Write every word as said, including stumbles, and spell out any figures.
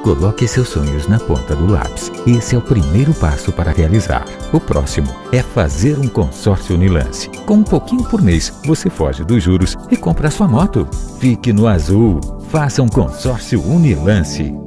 Coloque seus sonhos na ponta do lápis. Esse é o primeiro passo para realizar. O próximo é fazer um consórcio Unilance. Com um pouquinho por mês, você foge dos juros e compra sua moto. Fique no azul. Faça um consórcio Unilance.